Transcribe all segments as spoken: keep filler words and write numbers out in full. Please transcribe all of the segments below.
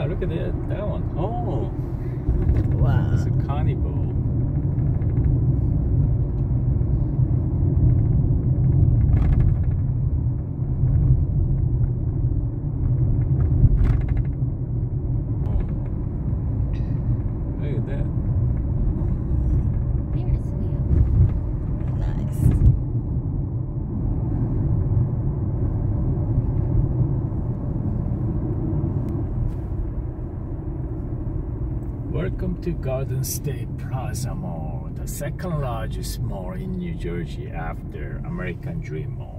Yeah, look at that, that one. Oh, Wow. it's a carnival. Look at that. Ferris wheel. Nice. Welcome to Garden State Plaza Mall, the second largest mall in New Jersey after American Dream Mall.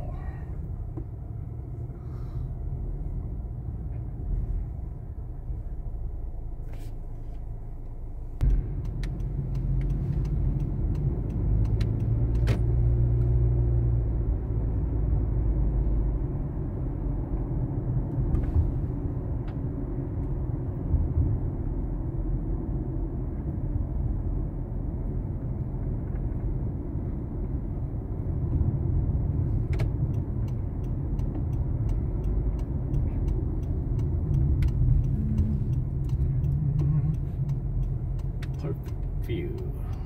Perfect view.